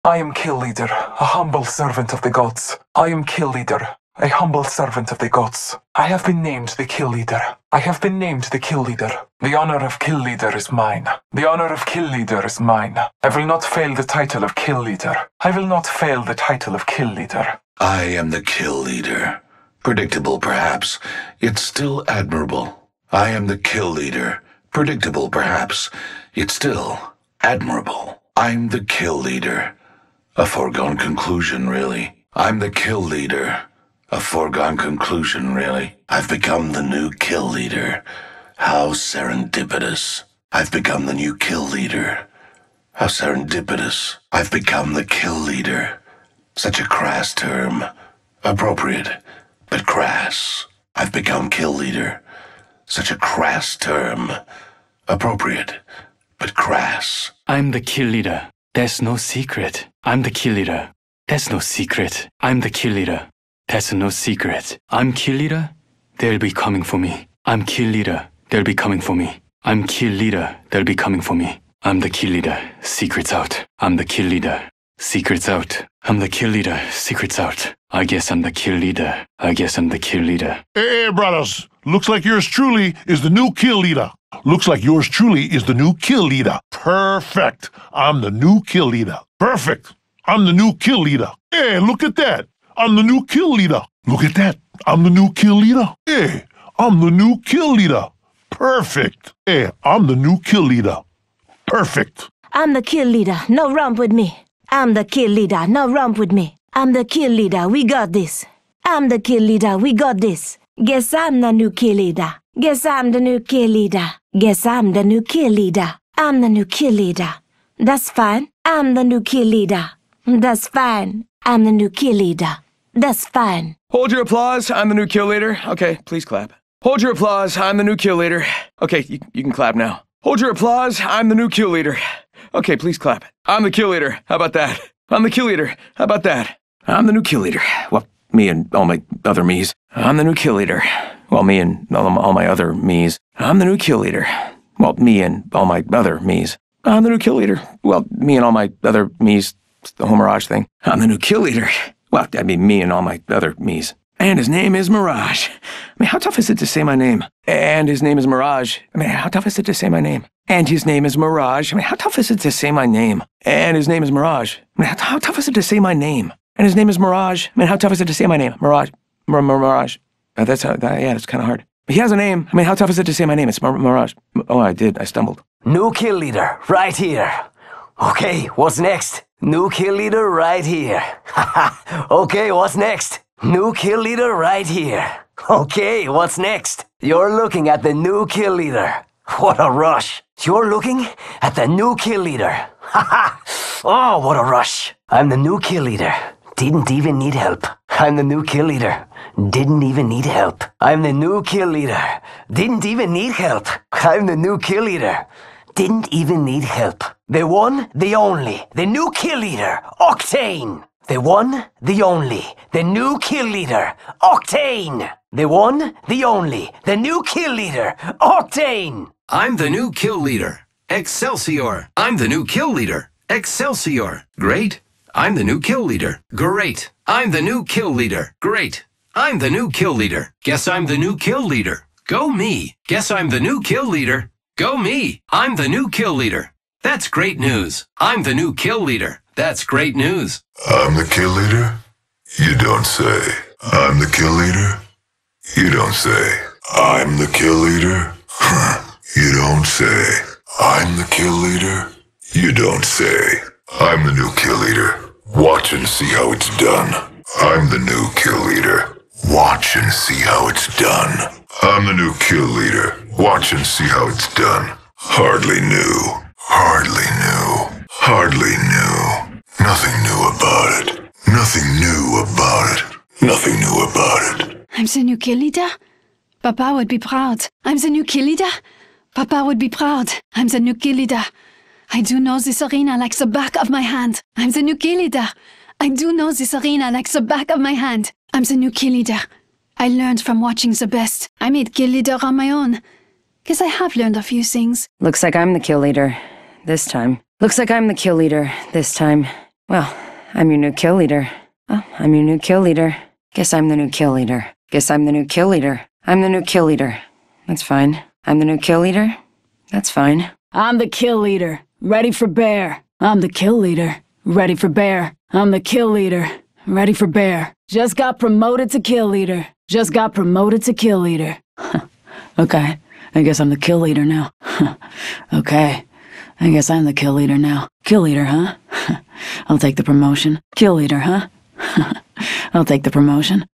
I am Kill Leader, a humble servant of the gods. I am Kill Leader, a humble servant of the gods. I have been named the Kill Leader. I have been named the Kill Leader. The honor of Kill Leader is mine. The honor of Kill Leader is mine. I will not fail the title of Kill Leader. I will not fail the title of Kill Leader. I am the Kill Leader. Predictable, perhaps, yet still admirable. I am the Kill Leader. Predictable, perhaps, yet still admirable. I'm the Kill Leader. A foregone conclusion, really. I'm the Kill Leader. A foregone conclusion, really. I've become the new Kill Leader. How serendipitous. I've become the new Kill Leader. How serendipitous. I've become the Kill Leader. Such a crass term. Appropriate, but crass. I've become Kill Leader. Such a crass term. Appropriate, but crass. I'm the Kill Leader. There's no secret. I'm the Kill Leader. There's no secret. I'm the Kill Leader. There's no secret. I'm Kill Leader. They'll be coming for me. I'm Kill Leader. They'll be coming for me. I'm Kill Leader. They'll be coming for me. I'm the Kill Leader. Secrets out. I'm the Kill Leader. Secrets out. I'm the Kill Leader. Secrets out. I guess I'm the Kill Leader. I guess I'm the Kill Leader. Hey, brothers. Looks like yours truly is the new Kill Leader. Looks like yours truly is the new Kill Leader. Perfect. I'm the new Kill Leader. Perfect. I'm the new Kill Leader. Hey, look at that. I'm the new Kill Leader. Look at that. I'm the new Kill Leader. Hey, I'm the new Kill Leader. Perfect. Hey, I'm the new Kill Leader. Perfect. I'm the Kill Leader. No romp with me. I'm the Kill Leader. No romp with me. I'm the Kill Leader. We got this. I'm the Kill Leader. We got this. Guess I'm the new Kill Leader. Guess I'm the new Kill Leader. Guess I'm the new Kill Leader. I'm the new Kill Leader. That's fine. I'm the new Kill Leader. That's fine. I'm the new Kill Leader. That's fine. Hold your applause. I'm the new Kill Leader. Okay, please clap. Hold your applause. I'm the new Kill Leader. Okay, you can clap now. Hold your applause. I'm the new Kill Leader. Okay, please clap. I'm the Kill Leader. How about that? I'm the Kill Leader. How about that? I'm the new Kill Leader. Well, me and all my other me's. I'm the new Kill Leader. Well, me and all my other me's. I'm the new Kill Leader. Well, me and all my other me's. I'm the new Kill Leader. Well, me and all my other me's. It's the whole Mirage thing. I'm the new Kill Leader. Well, I mean, me and all my other me's. And his name is Mirage. I mean, how tough is it to say my name? And his name is Mirage. I mean, how tough is it to say my name? And his name is Mirage. I mean, how tough is it to say my name? And his name is Mirage. I mean, how tough is it to say my name? And his name is Mirage. I mean, how tough is it to say my name? Mirage. Mirage. That's kind of hard. But he has a name. I mean, how tough is it to say my name? It's Mirage. Oh, I stumbled. New Kill Leader, right here. Okay, what's next? New Kill Leader right here. Okay, what's next? New Kill Leader right here. Okay, what's next? You're looking at the new Kill Leader. What a rush. You're looking at the new Kill Leader. Oh, what a rush. I'm the new Kill Leader. Didn't even need help. I'm the new Kill Leader. Didn't even need help. I'm the new Kill Leader. Didn't even need help. I'm the new Kill Leader. Didn't even need help. The one, the only, the new Kill Leader, Octane. The one, the only, the new Kill Leader, Octane. The one, the only, the new Kill Leader, Octane. I'm the new Kill Leader. Excelsior. I'm the new Kill Leader. Excelsior. Great. I'm the new Kill Leader. Great. I'm the new Kill Leader. Great. I'm the new Kill Leader. Guess I'm the new Kill Leader. Go me. Guess I'm the new Kill Leader. Go me. I'm the new Kill Leader. That's great news. I'm the new Kill Leader. That's great news. I'm the Kill Leader? You don't say. I'm the Kill Leader? You don't say. I'm the Kill Leader? You don't say. I'm the Kill Leader? You don't say. I'm the new Kill Leader. Watch and see how it's done. I'm the new Kill Leader. Watch and see how it's done. I'm the new Kill Leader. Watch and see how it's done. Hardly new. Hardly new. Hardly new. Nothing new about it. Nothing new about it. Nothing new about it. I'm the new Kill Leader? Papa would be proud. I'm the new Kill Leader? Papa would be proud. I'm the new Kill Leader. I do know this arena like the back of my hand. I'm the new Kill Leader. I do know this arena like the back of my hand. I'm the new Kill Leader. I learned from watching the best. I made Kill Leader on my own. Guess I have learned a few things. Looks like I'm the Kill Leader. This time. Looks like I'm the Kill Leader. This time. Well, I'm your new kill leader. Oh, I'm your new kill leader. Guess I'm the new kill leader. Guess I'm the new kill leader. I'm the new kill leader. That's fine. I'm the new kill leader. That's fine. I'm the kill leader. Ready for bear. I'm the kill leader. Ready for bear. I'm the kill leader. Ready for bear. Just got promoted to kill leader. Just got promoted to kill leader. Okay, I guess I'm the kill leader now. Okay, I guess I'm the kill leader now. Kill leader, huh? I'll take the promotion. Kill leader, huh? I'll take the promotion.